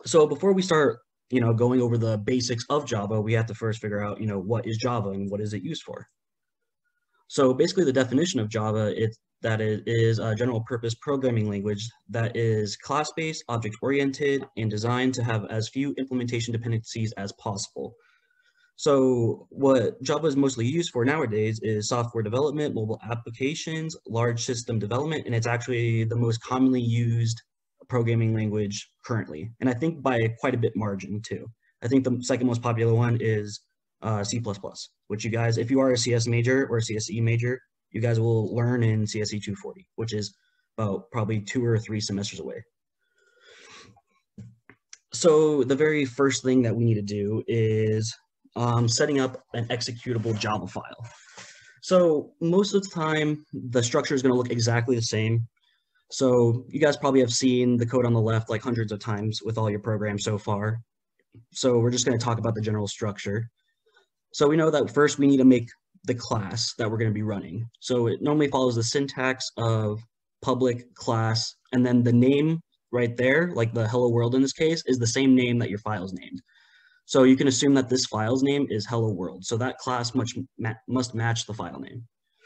So before we start, going over the basics of Java, we have to first figure out, what is Java and what is it used for? So basically the definition of Java, it's that it is a general purpose programming language that is class-based, object-oriented, and designed to have as few implementation dependencies as possible. So what Java is mostly used for nowadays is software development, mobile applications, large system development, and it's actually the most commonly used programming language currently. And I think by quite a bit margin too. I think the second most popular one is C++, which you guys, if you are a CS major or a CSE major, you guys will learn in CSE 240, which is about probably 2 or 3 semesters away. So the very first thing that we need to do is setting up an executable Java file. So most of the time, the structure is going to look exactly the same. So you guys probably have seen the code on the left like hundreds of times with all your programs so far. So we're just going to talk about the general structure. So we know that first we need to make the class that we're going to be running. So it normally follows the syntax of public class, and then the name right there, like the hello world in this case, is the same name that your file's named. So you can assume that this file's name is hello world. So that class must match the file name.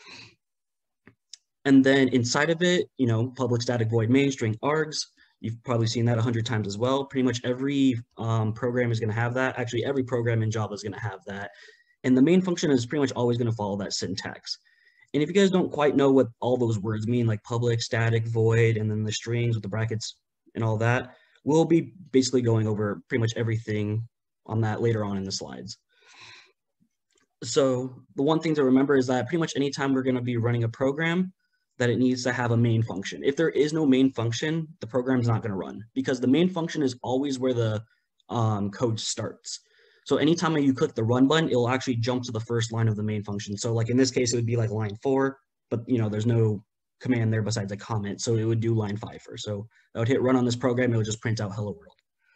And then inside of it, public static void main string args. You've probably seen that 100 times as well. Pretty much every program is going to have that. Actually, every program in Java is going to have that. And the main function is pretty much always going to follow that syntax. And if you guys don't quite know what all those words mean, like public, static, void, and then the strings with the brackets and all that, we'll be basically going over pretty much everything on that later on in the slides. So the one thing to remember is that pretty much anytime we're going to be running a program, that it needs to have a main function. If there is no main function, the program's not going to run because the main function is always where the code starts. So anytime you click the run button, it'll actually jump to the first line of the main function. So like in this case, it would be like line 4, but there's no command there besides a comment. So it would do line 5 first. So I would hit run on this program. It would just print out hello world.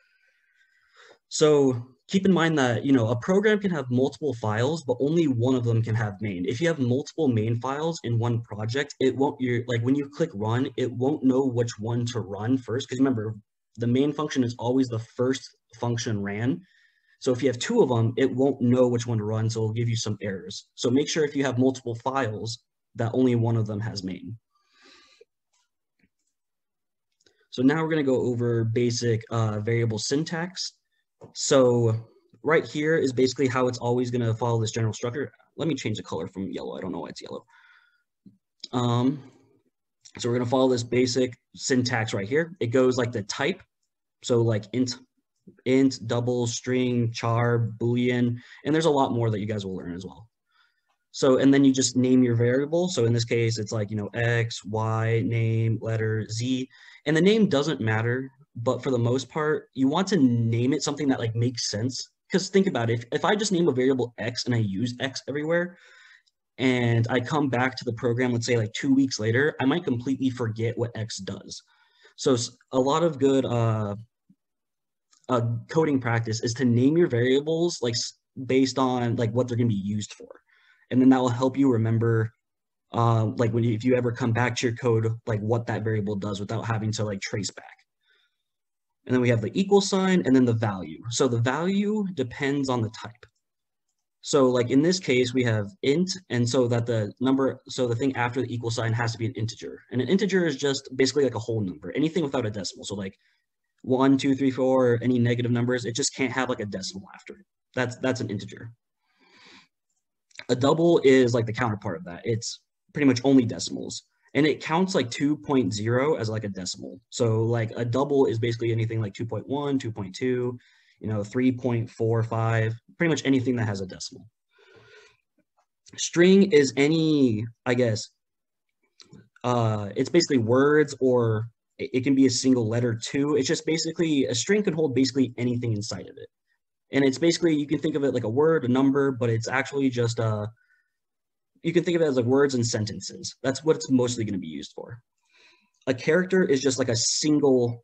So keep in mind that, a program can have multiple files, but only one of them can have main. If you have multiple main files in one project, it won't, like when you click run, it won't know which one to run first. Because remember, the main function is always the first function ran. So if you have 2 of them, it won't know which one to run. So it'll give you some errors. So make sure if you have multiple files that only one of them has main. So now we're going to go over basic variable syntax. So right here is basically how it's always going to follow this general structure. Let me change the color from yellow. I don't know why it's yellow. So we're going to follow this basic syntax right here. It goes like the type. So like int, double, string, char, boolean, and there's a lot more that you guys will learn as well. So, and then you just name your variable. So in this case, it's like, X, Y, name, letter, Z, and the name doesn't matter. But for the most part, you want to name it something that like makes sense. Because think about it, if I just name a variable X and I use X everywhere, and I come back to the program, let's say like 2 weeks later, I might completely forget what X does. So a lot of good coding practice is to name your variables like based on like what they're going to be used for. And then that will help you remember like if you ever come back to your code, like what that variable does without having to like trace back. And then we have the equal sign and then the value. So the value depends on the type. So like in this case, we have int, and so that the number, so the thing after the equal sign has to be an integer. And an integer is just basically like a whole number, anything without a decimal. So like 1, 2, 3, 4, any negative numbers, it just can't have like a decimal after it. That's an integer. A double is like the counterpart of that. It's pretty much only decimals. And it counts like 2.0 as like a decimal. So like a double is basically anything like 2.1, 2.2, 3.45, pretty much anything that has a decimal. String is any, I guess, it's basically words, or it can be a single letter too. It's just basically, a string can hold basically anything inside of it. And it's basically, you can think of it like a word, a number, but it's actually just you can think of it as like words and sentences. That's what it's mostly going to be used for. A character is just like a single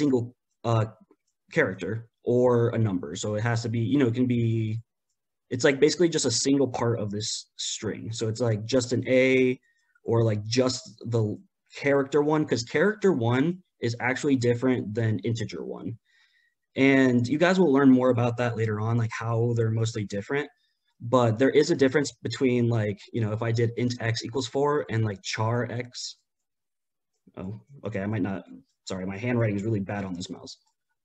character or a number. So it has to be, it can be, it's like basically just a single part of this string. So it's like just an A, or like just the character one, because character one is actually different than integer one. And you guys will learn more about that later on, like how they're mostly different. But there is a difference between like, you know, if I did int x equals 4 and like char x. Oh, okay, I might not, sorry, my handwriting is really bad on this mouse.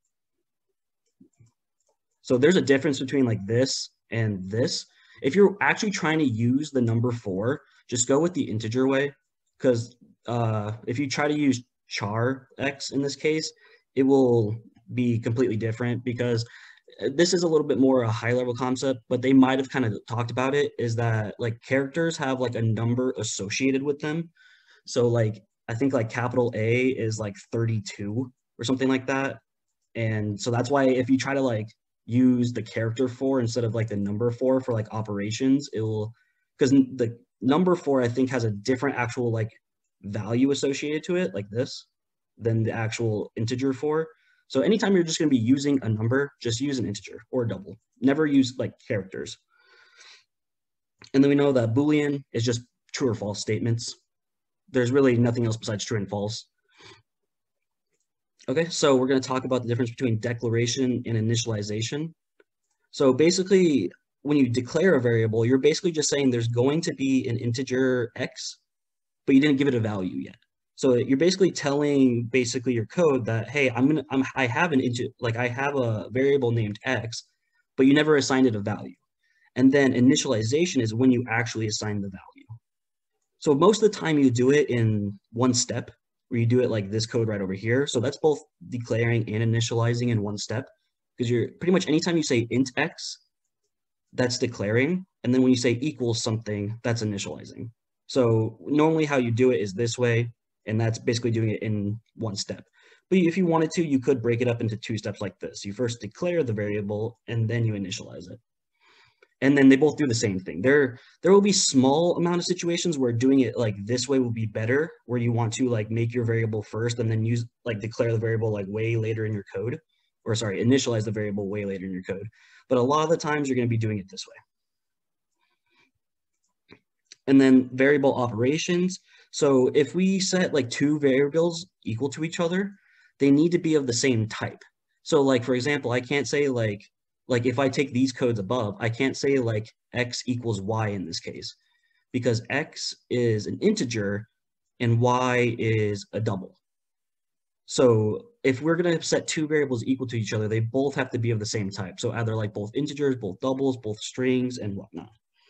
So there's a difference between like this and this. If you're actually trying to use the number 4, just go with the integer way, because if you try to use char x in this case, it will be completely different, because this is a little bit more a high level concept, but they might have kind of talked about it, is that like characters have like a number associated with them. So like I think like capital A is like 32 or something like that. And so that's why if you try to like use the character 4 instead of like the number 4 for like operations, it will, because the number 4 I think has a different actual like value associated to it, like this, than the actual integer 4. So anytime you're just going to be using a number, just use an integer or a double. Never use like characters. And then we know that Boolean is just true or false statements. There's really nothing else besides true and false. Okay, so we're going to talk about the difference between declaration and initialization. So basically, when you declare a variable, you're basically just saying there's going to be an integer x, but you didn't give it a value yet. So you're basically telling basically your code that, hey, I have I have a variable named x, but you never assigned it a value. And then initialization is when you actually assign the value. So most of the time you do it in one step, where you do it like this code right over here. So that's both declaring and initializing in one step, because you're pretty much anytime you say int x, that's declaring. And then when you say equals something, that's initializing. So normally how you do it is this way, and that's basically doing it in one step. But if you wanted to, you could break it up into 2 steps like this. You first declare the variable, and then you initialize it. And then they both do the same thing. There will be small amount of situations where doing it like this way will be better, where you want to like make your variable first and then use like declare the variable like way later in your code, or sorry, initialize the variable way later in your code. But a lot of the times you're going to be doing it this way. And then variable operations. So if we set like 2 variables equal to each other, they need to be of the same type. So like, for example, I can't say like if I take these codes above, I can't say like x equals y in this case, because x is an integer and y is a double. So if we're going to set 2 variables equal to each other, they both have to be of the same type. So either like both integers, both doubles, both strings, and whatnot.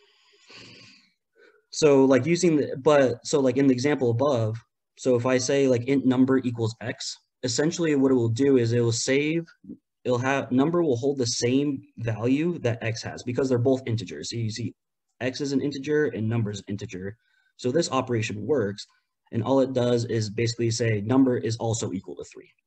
So like so like in the example above, so if I say like int number equals x, essentially what it will do is number will hold the same value that x has, because they're both integers. So you see x is an integer and number is an integer. So this operation works, and all it does is basically say number is also equal to 3.